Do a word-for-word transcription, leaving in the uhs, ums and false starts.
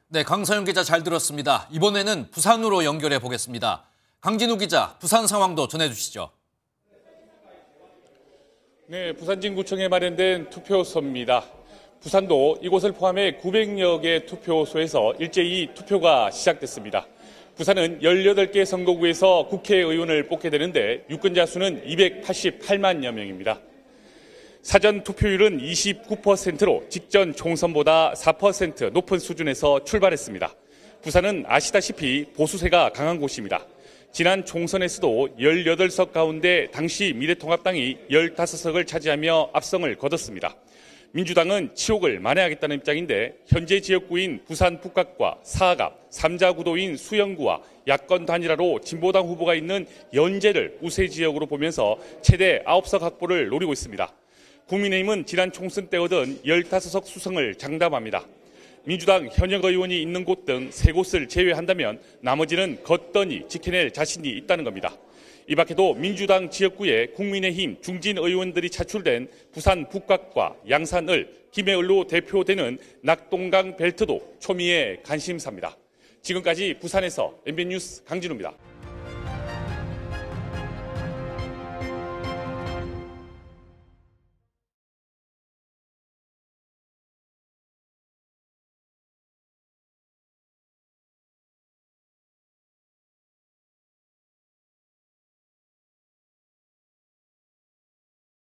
네, 강서영 기자 잘 들었습니다. 이번에는 부산으로 연결해 보겠습니다. 강진우 기자, 부산 상황도 전해주시죠. 네, 부산진구청에 마련된 투표소입니다. 부산도 이곳을 포함해 구백여 개 투표소에서 일제히 투표가 시작됐습니다. 부산은 열여덟 개 선거구에서 국회의원을 뽑게 되는데 유권자 수는 이백팔십팔만여 명입니다. 사전 투표율은 이십구 퍼센트로 직전 총선보다 사 퍼센트 높은 수준에서 출발했습니다. 부산은 아시다시피 보수세가 강한 곳입니다. 지난 총선에서도 열여덟 석 가운데 당시 미래통합당이 열다섯 석을 차지하며 압승을 거뒀습니다. 민주당은 치욕을 만회하겠다는 입장인데 현재 지역구인 부산 북갑과 사갑, 삼자구도인 수영구와 야권 단일화로 진보당 후보가 있는 연제를 우세 지역으로 보면서 최대 아홉 석 확보를 노리고 있습니다. 국민의힘은 지난 총선 때 얻은 열다섯 석 수성을 장담합니다. 민주당 현역 의원이 있는 곳 등 세 곳을 제외한다면 나머지는 거뜬히 지켜낼 자신이 있다는 겁니다. 이 밖에도 민주당 지역구에 국민의힘 중진 의원들이 차출된 부산 북각과 양산을, 김해을로 대표되는 낙동강 벨트도 초미의 관심사입니다. 지금까지 부산에서 엠비엔 뉴스 강진우입니다.